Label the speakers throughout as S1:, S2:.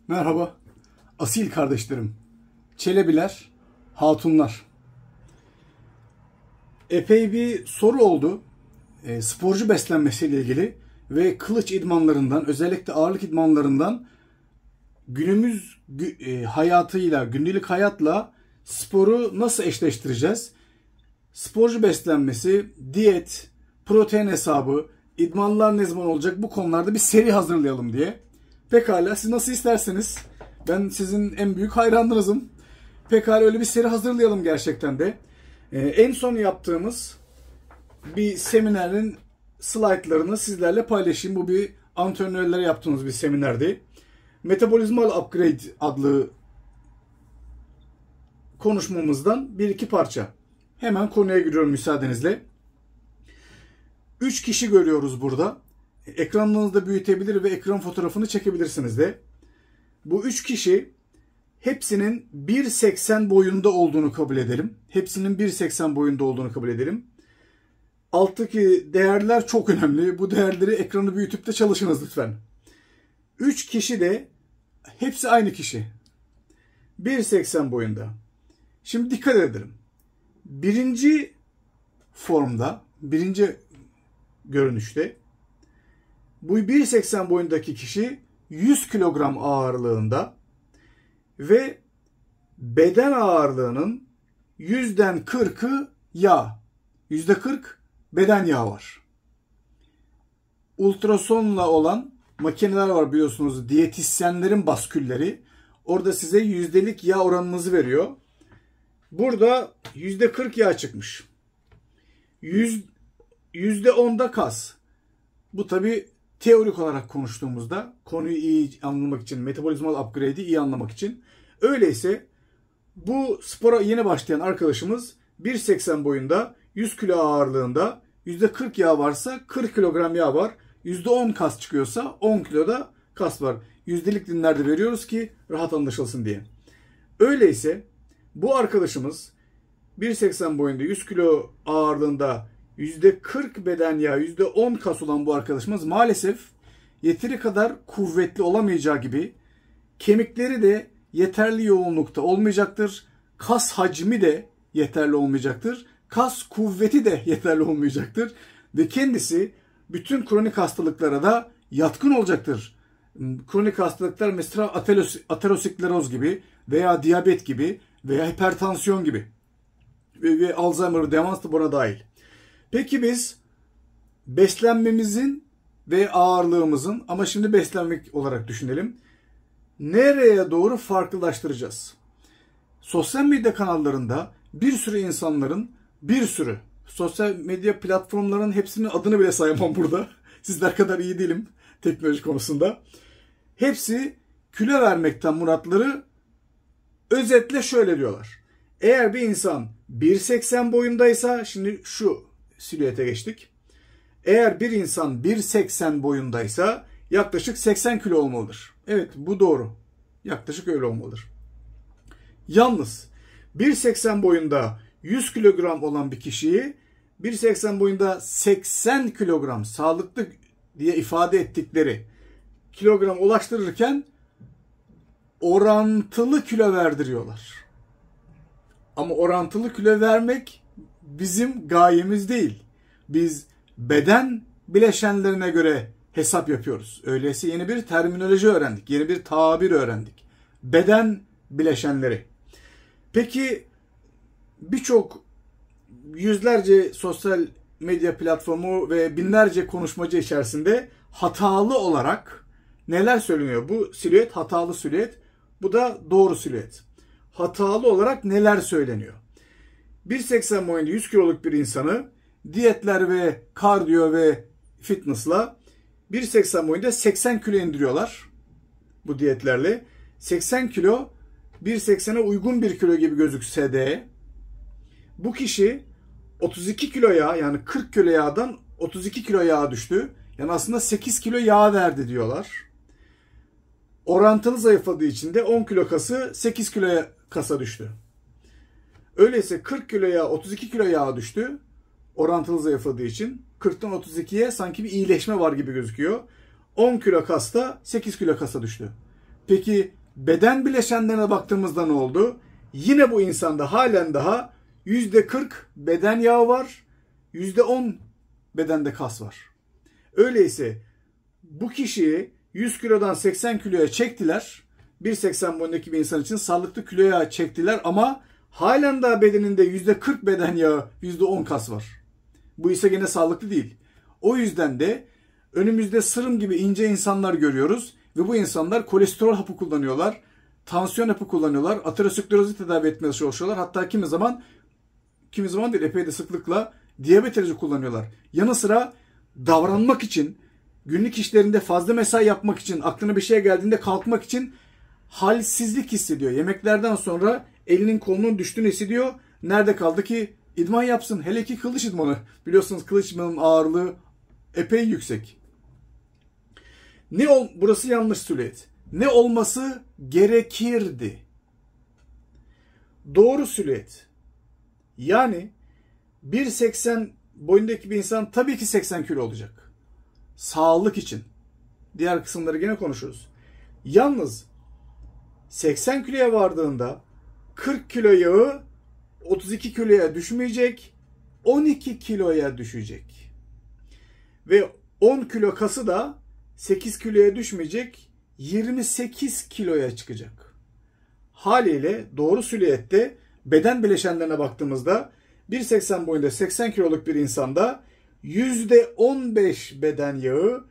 S1: Merhaba, asil kardeşlerim, Çelebiler, Hatunlar. Epey bir soru oldu sporcu beslenmesiyle ilgili ve kılıç idmanlarından, özellikle ağırlık idmanlarından günümüz hayatıyla, gündelik hayatla sporu nasıl eşleştireceğiz? Sporcu beslenmesi, diyet, protein hesabı, idmanlar ne zaman olacak, bu konularda bir seri hazırlayalım diye. Pekala, siz nasıl isterseniz. Ben sizin en büyük hayranınızım. Pekala, öyle bir seri hazırlayalım gerçekten de. En son yaptığımız bir seminerin slaytlarını sizlerle paylaşayım. Bu bir antrenörlere yaptığımız bir seminerdi. Metabolizmal Upgrade adlı konuşmamızdan bir iki parça. Hemen konuya giriyorum müsaadenizle. 3 kişi görüyoruz burada. Ekranınızda büyütebilir ve ekran fotoğrafını çekebilirsiniz de. Bu 3 kişi hepsinin 1.80 boyunda olduğunu kabul edelim. Hepsinin 1.80 boyunda olduğunu kabul edelim. Alttaki değerler çok önemli. Bu değerleri ekranı büyütüp de çalışınız lütfen. 3 kişi de hepsi aynı kişi. 1.80 boyunda. Şimdi dikkat edelim. Birinci formda, birinci görünüşte bu 1.80 boyundaki kişi 100 kilogram ağırlığında ve beden ağırlığının %'den 40'ı yağ. %40 beden yağı var. Ultrasonla olan makineler var biliyorsunuz. Diyetisyenlerin baskülleri. Orada size yüzdelik yağ oranınızı veriyor. Burada %40 yağ çıkmış. %10'da kas. Bu tabi teorik olarak konuştuğumuzda konuyu iyi anlamak için, metabolizmal upgrade'i iyi anlamak için. Öyleyse bu spora yeni başlayan arkadaşımız 1.80 boyunda, 100 kilo ağırlığında, %40 yağ varsa 40 kilogram yağ var. %10 kas çıkıyorsa 10 kiloda kas var. Yüzdelik dilimlerde veriyoruz ki rahat anlaşılsın diye. Öyleyse bu arkadaşımız 1.80 boyunda, 100 kilo ağırlığında, %40 beden yağı, %10 kas olan bu arkadaşımız maalesef yeteri kadar kuvvetli olamayacağı gibi kemikleri de yeterli yoğunlukta olmayacaktır. Kas hacmi de yeterli olmayacaktır. Kas kuvveti de yeterli olmayacaktır. Ve kendisi bütün kronik hastalıklara da yatkın olacaktır. Kronik hastalıklar mesela ateroskleroz gibi veya diyabet gibi veya hipertansiyon gibi ve Alzheimer, demans da buna dahil. Peki biz beslenmemizin ve ağırlığımızın, ama şimdi beslenmek olarak düşünelim, nereye doğru farklılaştıracağız? Sosyal medya kanallarında bir sürü insanların, sosyal medya platformlarının hepsinin adını bile sayamam burada. Sizler kadar iyi değilim teknoloji konusunda. Hepsi kilo vermekten muratları özetle şöyle diyorlar. Eğer bir insan 1.80 boyundaysa, şimdi şu silüete geçtik. Eğer bir insan 1.80 boyundaysa yaklaşık 80 kilo olmalıdır. Evet, bu doğru. Yaklaşık öyle olmalıdır. Yalnız 1.80 boyunda 100 kilogram olan bir kişiyi 1.80 boyunda 80 kilogram sağlıklı diye ifade ettikleri kilogram ulaştırırken orantılı kilo verdiriyorlar. Ama orantılı kilo vermek bizim gayemiz değil. Biz beden bileşenlerine göre hesap yapıyoruz. Öyleyse yeni bir terminoloji öğrendik. Yeni bir tabir öğrendik. Beden bileşenleri. Peki birçok yüzlerce sosyal medya platformu ve binlerce konuşmacı içerisinde hatalı olarak neler söyleniyor? Bu silüet hatalı silüet. Bu da doğru silüet. Hatalı olarak neler söyleniyor? 1.80 boyunda 100 kiloluk bir insanı diyetler ve kardiyo ve fitness'la 1.80 boyunda 80 kilo indiriyorlar bu diyetlerle. 80 kilo 1.80'e uygun bir kilo gibi gözükse de bu kişi 32 kilo yağ, yani 40 kilo yağdan 32 kilo yağ düştü. Yani aslında 8 kilo yağ verdi diyorlar. Orantılı zayıfladığı için de 10 kilo kası 8 kilo kasa düştü. Öyleyse 40 kilo yağ 32 kilo yağ düştü. Orantılı zayıfladığı için 40'tan 32'ye sanki bir iyileşme var gibi gözüküyor. 10 kilo kasta 8 kilo kasa düştü. Peki beden bileşenlerine baktığımızda ne oldu? Yine bu insanda halen daha %40 beden yağı var, %10 bedende kas var. Öyleyse bu kişiyi 100 kilodan 80 kiloya çektiler. 1.80 boyundaki bir insan için sağlıklı kiloya çektiler ama halen daha bedeninde %40 beden yağı, %10 kas var. Bu ise gene sağlıklı değil. O yüzden de önümüzde sırım gibi ince insanlar görüyoruz ve bu insanlar kolesterol hapı kullanıyorlar, tansiyon hapı kullanıyorlar, aterosklerozi tedavi etmeye çalışıyorlar. Hatta kimi zaman değil, epey de sıklıkla diyabet ilacı kullanıyorlar. Yanı sıra davranmak için, günlük işlerinde fazla mesai yapmak için, aklına bir şey geldiğinde kalkmak için halsizlik hissediyor. Yemeklerden sonra elinin kolunun düştüğünü hissediyor. Nerede kaldı ki idman yapsın? Hele ki kılıç idmanı. Biliyorsunuz kılıç idmanının ağırlığı epey yüksek. Burası yanlış silüet. Ne olması gerekirdi? Doğru silüet. Yani 1.80 boyundaki bir insan tabii ki 80 kilo olacak. Sağlık için. Diğer kısımları gene konuşuruz. Yalnız 80 kiloya vardığında 40 kilo yağı 32 kiloya düşmeyecek, 12 kiloya düşecek. Ve 10 kilo kası da 8 kiloya düşmeyecek, 28 kiloya çıkacak. Haliyle doğru silüette beden bileşenlerine baktığımızda 1.80 boyunda 80 kiloluk bir insanda %15 beden yağı,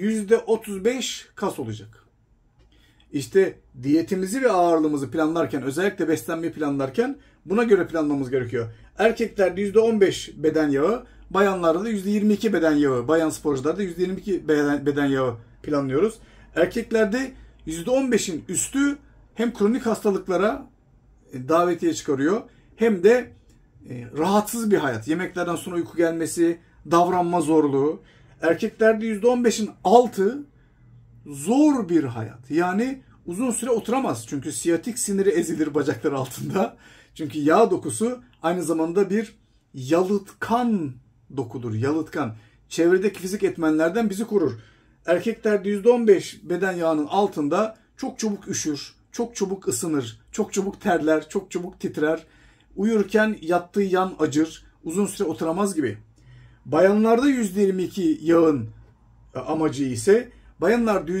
S1: %35 kas olacak. İşte diyetimizi ve ağırlığımızı planlarken, özellikle beslenmeyi planlarken buna göre planlamamız gerekiyor. Erkeklerde %15 beden yağı, bayanlarda da %22 beden yağı, bayan sporcularda %22 beden yağı planlıyoruz. Erkeklerde %15'in üstü hem kronik hastalıklara davetiye çıkarıyor hem de rahatsız bir hayat. Yemeklerden sonra uyku gelmesi, davranma zorluğu. Erkeklerde %15'in altı zor bir hayat. Yani uzun süre oturamaz. Çünkü siyatik siniri ezilir bacakları altında. Çünkü yağ dokusu aynı zamanda bir yalıtkan dokudur. Yalıtkan. Çevredeki fizik etmenlerden bizi korur. Erkeklerde %15 beden yağının altında çok çabuk üşür, çok çabuk ısınır, çok çabuk terler, çok çabuk titrer. Uyurken yattığı yan acır, uzun süre oturamaz gibi. Bayanlarda %22 yağın amacı ise bayanlarda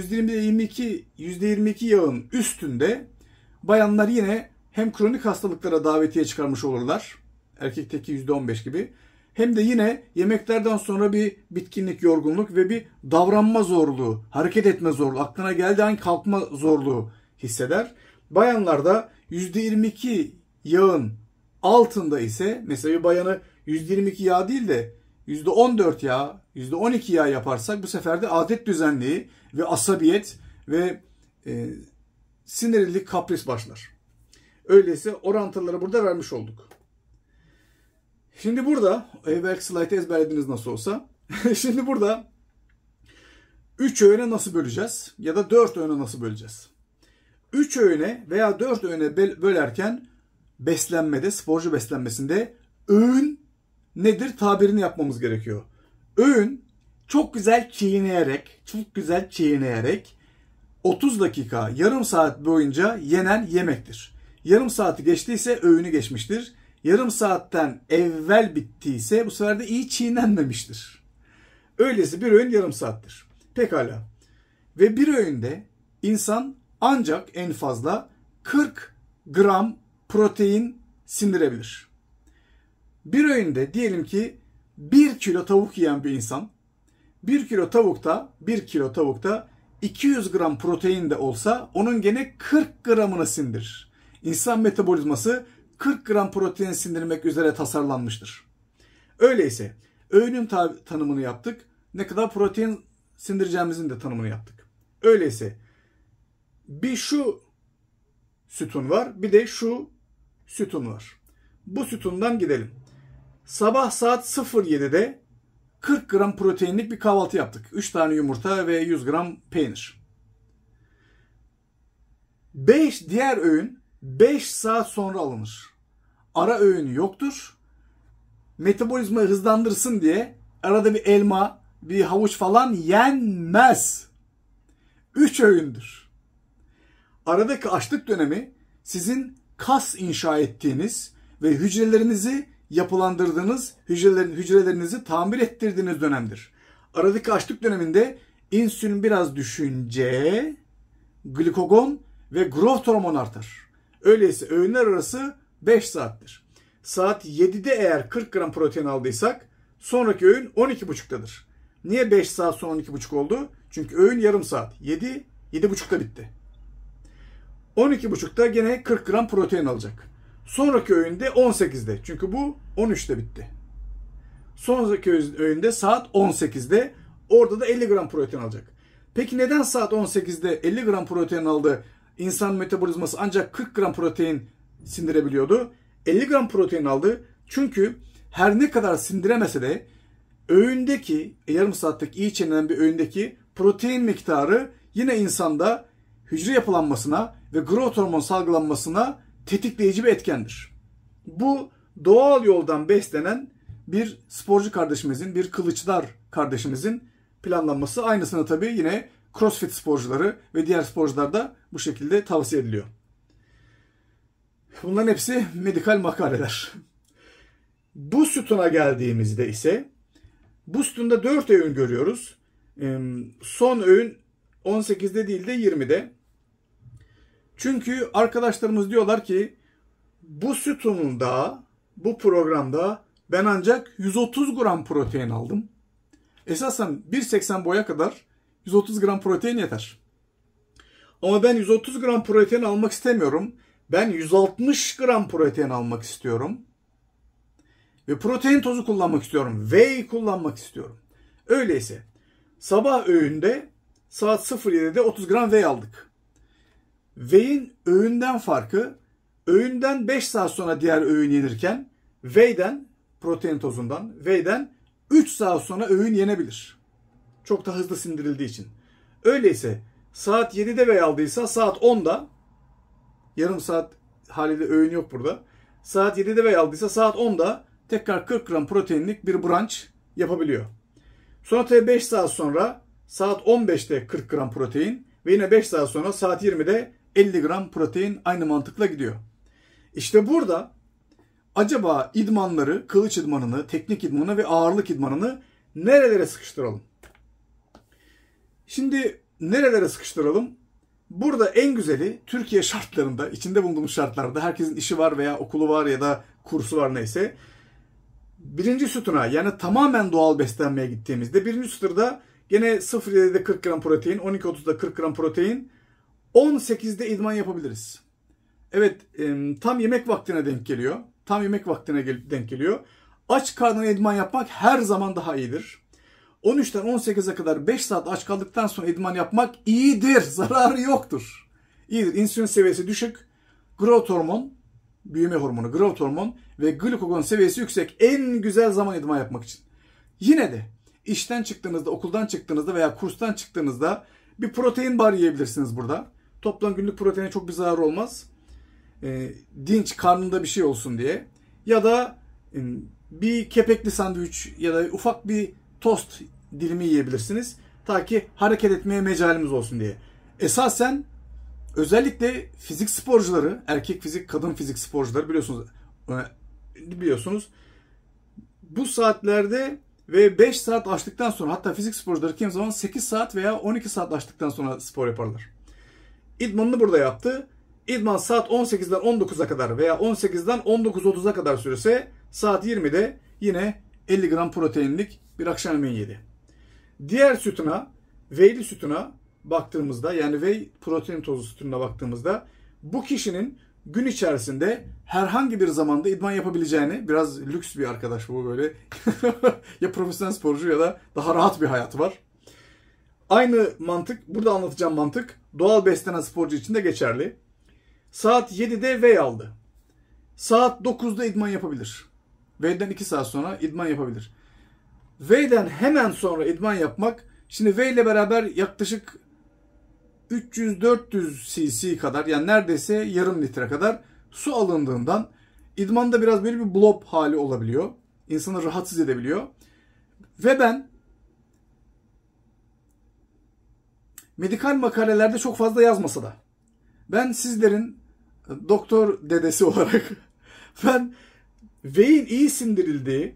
S1: %22 yağın üstünde bayanlar yine hem kronik hastalıklara davetiye çıkarmış olurlar. Erkekteki %15 gibi. Hem de yine yemeklerden sonra bir bitkinlik, yorgunluk ve bir davranma zorluğu, hareket etme zorluğu, aklına geldiği an kalkma zorluğu hisseder. Bayanlarda %22 yağın altında ise mesela bir bayanı %22 yağ değil de %14 yağ, %12 yağ yaparsak bu sefer de adet düzenliği ve asabiyet ve sinirlilik, kapris başlar. Öyleyse orantıları burada vermiş olduk. Şimdi burada, belki slaytı ezberlediniz nasıl olsa. Şimdi burada 3 öğüne nasıl böleceğiz ya da 4 öğüne nasıl böleceğiz? 3 öğüne veya 4 öğüne bölerken beslenmede, sporcu beslenmesinde öğün nedir tabirini yapmamız gerekiyor. Öğün çok güzel çiğneyerek 30 dakika, yarım saat boyunca yenen yemektir. Yarım saati geçtiyse öğünü geçmiştir. Yarım saatten evvel bittiyse bu sefer de iyi çiğnenmemiştir. Öyleyse bir öğün yarım saattir. Pekala. Ve bir öğünde insan ancak en fazla 40 gram protein sindirebilir. Bir öğünde diyelim ki 1 kilo tavuk yiyen bir insan 1 kilo tavukta 200 gram protein de olsa onun gene 40 gramını sindirir. İnsan metabolizması 40 gram protein sindirmek üzere tasarlanmıştır. Öyleyse öğünün tanımını yaptık. Ne kadar protein sindireceğimizin de tanımını yaptık. Öyleyse bir şu sütun var, bir de şu sütun var. Bu sütundan gidelim. Sabah saat 07'de 40 gram proteinlik bir kahvaltı yaptık. 3 tane yumurta ve 100 gram peynir. Diğer öğün 5 saat sonra alınır. Ara öğünü yoktur. Metabolizmayı hızlandırsın diye arada bir elma, bir havuç falan yenmez. 3 öğündür. Aradaki açlık dönemi sizin kas inşa ettiğiniz ve hücrelerinizi yapılandırdığınız, hücrelerinizi tamir ettirdiğiniz dönemdir. Aradaki açlık döneminde insülin biraz düşünce, glikogon ve growth hormonu artar. Öyleyse öğünler arası 5 saattir. Saat 7'de eğer 40 gram protein aldıysak sonraki öğün 12.30'dadır. Niye 5 saat sonra 12.30 oldu? Çünkü öğün yarım saat. 7.30'da bitti. 12.30'da gene 40 gram protein alacak. Sonraki öğünde 18'de. Çünkü bu 13'te bitti. Sonraki öğünde saat 18'de. Orada da 50 gram protein alacak. Peki neden saat 18'de 50 gram protein aldı? İnsan metabolizması ancak 40 gram protein sindirebiliyordu. 50 gram protein aldı. Çünkü her ne kadar sindiremese de öğündeki, yarım saatteki iyi çiğnenen bir öğündeki protein miktarı yine insanda hücre yapılanmasına ve growth hormon salgılanmasına tetikleyici bir etkendir. Bu doğal yoldan beslenen bir sporcu kardeşimizin, bir kılıçdar kardeşimizin planlanması. Aynısını tabii yine CrossFit sporcuları ve diğer sporcular da bu şekilde tavsiye ediliyor. Bunların hepsi medikal makaleler. Bu sütuna geldiğimizde ise bu sütunda 4 öğün görüyoruz. Son öğün 18'de değil de 20'de. Çünkü arkadaşlarımız diyorlar ki bu sütununda, bu programda ben ancak 130 gram protein aldım. Esasen 1.80 boya kadar 130 gram protein yeter. Ama ben 130 gram protein almak istemiyorum. Ben 160 gram protein almak istiyorum. Ve protein tozu kullanmak istiyorum. Whey kullanmak istiyorum. Öyleyse sabah öğünde saat 07'de 30 gram whey aldık. Whey'in öğünden farkı, öğünden 5 saat sonra diğer öğün yenirken whey'den, protein tozundan, whey'den 3 saat sonra öğün yenebilir. Çok da hızlı sindirildiği için. Öyleyse saat 7'de whey aldıysa saat 10'da, yarım saat haliyle öğün yok burada. Saat 7'de whey aldıysa saat 10'da tekrar 40 gram proteinlik bir brunch yapabiliyor. Sonra tabii 5 saat sonra saat 15'te 40 gram protein ve yine 5 saat sonra saat 20'de 50 gram protein aynı mantıkla gidiyor. İşte burada acaba idmanları, kılıç idmanını, teknik idmanı ve ağırlık idmanını nerelere sıkıştıralım? Şimdi nerelere sıkıştıralım? Burada en güzeli Türkiye şartlarında, içinde bulunduğumuz şartlarda herkesin işi var veya okulu var ya da kursu var neyse. Birinci sütuna yani tamamen doğal beslenmeye gittiğimizde birinci sütunda gene 0.7'de 40 gram protein, 12.30'da 40 gram protein, 18'de idman yapabiliriz. Evet, tam yemek vaktine denk geliyor. Tam yemek vaktine denk geliyor. Aç karnına idman yapmak her zaman daha iyidir. 13'ten 18'e kadar 5 saat aç kaldıktan sonra idman yapmak iyidir. Zararı yoktur. İyidir. İnsülin seviyesi düşük. Growth hormon, büyüme hormonu, growth hormon ve glikogon seviyesi yüksek. En güzel zaman idman yapmak için. Yine de işten çıktığınızda, okuldan çıktığınızda veya kurstan çıktığınızda bir protein bar yiyebilirsiniz burada. Toplam günlük proteine çok bir zararı olmaz. Dinç, karnında bir şey olsun diye. Ya da bir kepekli sandviç ya da ufak bir tost dilimi yiyebilirsiniz. Ta ki hareket etmeye mecalimiz olsun diye. Esasen özellikle fizik sporcuları, erkek fizik, kadın fizik sporcuları biliyorsunuz bu saatlerde ve 5 saat açtıktan sonra, hatta fizik sporcuları kim zaman 8 saat veya 12 saat açtıktan sonra spor yaparlar. İdmanını burada yaptı. İdman saat 18'den 19'a kadar veya 18'den 19.30'a kadar sürese saat 20'de yine 50 gram proteinlik bir akşam yemeği yedi. Diğer sütuna, whey'li sütuna baktığımızda, yani whey protein tozu sütuna baktığımızda bu kişinin gün içerisinde herhangi bir zamanda idman yapabileceğini, biraz lüks bir arkadaş bu böyle ya profesyonel sporcu ya da daha rahat bir hayatı var. Aynı mantık, burada anlatacağım mantık doğal beslenen sporcu için de geçerli. Saat 7'de whey aldı. Saat 9'da idman yapabilir. Whey'den 2 saat sonra idman yapabilir. Whey'den hemen sonra idman yapmak, şimdi whey ile beraber yaklaşık 300-400 cc kadar, yani neredeyse yarım litre kadar su alındığından idmanda biraz böyle bir blob hali olabiliyor. İnsanı rahatsız edebiliyor. Ve ben medikal makalelerde çok fazla yazmasa da Ben sizlerin doktor dedesi olarak ben whey'in iyi sindirildiği,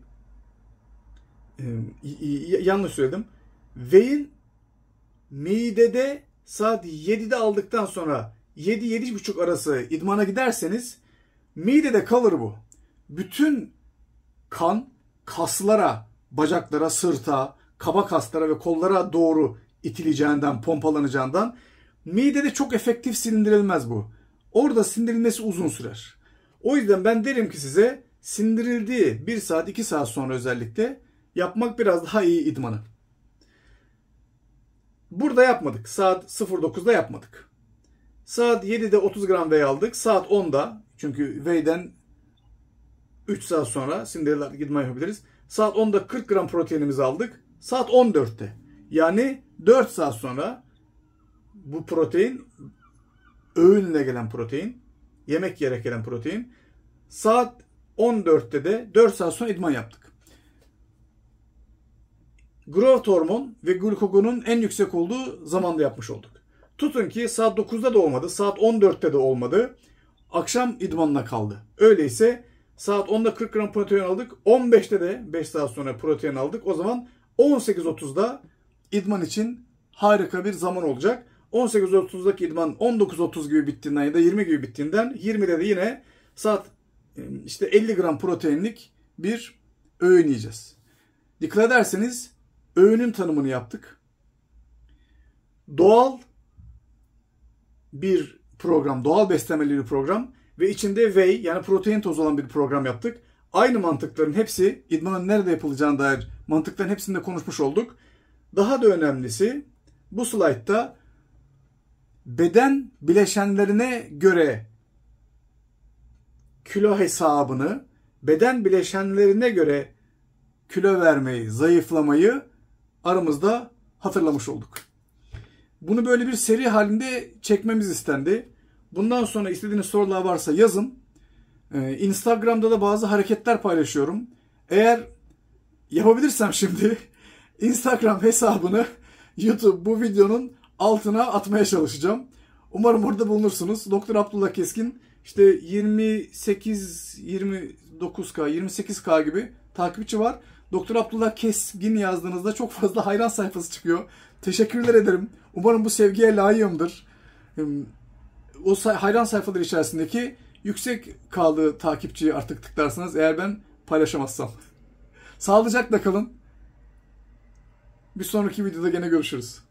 S1: yanlış söyledim. Whey'in midede saat 7'de aldıktan sonra 7-7.30 arası idmana giderseniz midede kalır bu. Bütün kan kaslara, bacaklara, sırta, kaba kaslara ve kollara doğru itileceğinden, pompalanacağından midede çok efektif sindirilmez bu. Orada sindirilmesi uzun sürer. O yüzden ben derim ki size sindirildiği 1 saat 2 saat sonra özellikle yapmak biraz daha iyi idmanı. Burada yapmadık. Saat 09'da yapmadık. Saat 7'de 30 gram whey aldık. Saat 10'da, çünkü whey'den 3 saat sonra sindirilerde idman yapabiliriz. Saat 10'da 40 gram proteinimizi aldık. Saat 14'te. Yani 4 saat sonra bu protein, öğünle gelen protein, yemek yiyerek gelen protein, saat 14'te de 4 saat sonra idman yaptık. Growth hormon ve glukagonun en yüksek olduğu zamanda yapmış olduk. Tutun ki saat 9'da da olmadı, saat 14'te de olmadı. Akşam idmanına kaldı. Öyleyse saat 10'da 40 gram protein aldık. 15'te de 5 saat sonra protein aldık. O zaman 18.30'da idman için harika bir zaman olacak. 18.30'daki idman 19.30 gibi bittiğinden ya da 20 gibi bittiğinden 20'de de yine saat işte 50 gram proteinlik bir öğün yiyeceğiz. Dikkat ederseniz öğünün tanımını yaptık. Doğal bir program, doğal beslenmeli bir program ve içinde whey yani protein tozu olan bir program yaptık. Aynı mantıkların hepsi, idmanın nerede yapılacağına dair mantıkların hepsinde konuşmuş olduk. Daha da önemlisi bu slaytta beden bileşenlerine göre kilo hesabını, beden bileşenlerine göre kilo vermeyi, zayıflamayı aramızda hatırlamış olduk. Bunu böyle bir seri halinde çekmemiz istendi. Bundan sonra istediğiniz sorular varsa yazın. Instagram'da da bazı hareketler paylaşıyorum. Eğer yapabilirsem şimdi Instagram hesabını YouTube bu videonun altına atmaya çalışacağım. Umarım orada bulunursunuz. Doktor Abdullah Keskin işte 29K, 28K gibi takipçi var. Doktor Abdullah Keskin yazdığınızda çok fazla hayran sayfası çıkıyor. Teşekkürler ederim. Umarım bu sevgiye layığımdır. O hayran sayfaları içerisindeki yüksek kaldığı takipçiyi artık tıklarsanız eğer ben paylaşamazsam. Sağlıcakla kalın. Bir sonraki videoda gene görüşürüz.